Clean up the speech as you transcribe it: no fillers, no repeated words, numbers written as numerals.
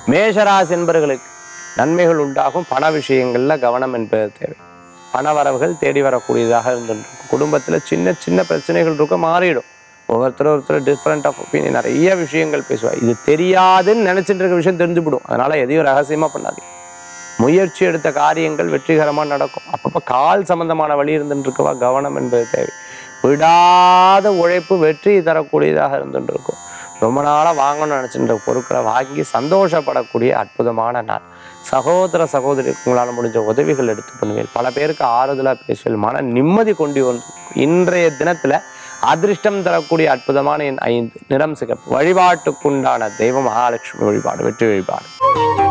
மேஷராசி என்பவர்களுக்கு நன்மைகள் உண்டாகும். பண விஷயங்கள்ல கவனம் என்பது தேவை. பண வரவுகள் தேடி வரக்கூடியதாக இருந்துருக்கும். குடும்பத்தில் சின்ன சின்ன பிரச்சனைகள் இருக்க மாறிடும். ஒவ்வொருத்தர் டிஃப்ரெண்ட் ஆஃப் ஒப்பீனியன், நிறைய விஷயங்கள் பேசுவார். இது தெரியாதுன்னு நினைச்சிட்டு இருக்க விஷயம் தெரிஞ்சுவிடும். அதனால எதையும் ரகசியமா பண்ணாதீங்க. முயற்சி எடுத்த காரியங்கள் வெற்றிகரமாக நடக்கும். அப்பப்போ கால் சம்பந்தமான வழி இருந்துருக்கவா கவனம் என்பது தேவை. விடாத உழைப்பு வெற்றி தரக்கூடியதாக இருந்துருக்கும். ரொம்ப நாளாக வாங்கணும்னு நினச்சின்ற பொருட்களை வாங்கி சந்தோஷப்படக்கூடிய அற்புதமான நாள். சகோதர சகோதரிக்கு உங்களால் முடிஞ்ச உதவிகள் எடுத்து பண்ணுவீர்கள். பல பேருக்கு ஆறுதலாக பேசுவீர்கள். மன நிம்மதி கொண்டு வந்து இன்றைய தினத்தில் அதிர்ஷ்டம் தரக்கூடிய அற்புதமான எண் 5, நிறம் சிகப்பு. வழிபாட்டுக்குண்டான தெய்வம் மகாலட்சுமி வழிபாடு, வெற்றி வழிபாடு.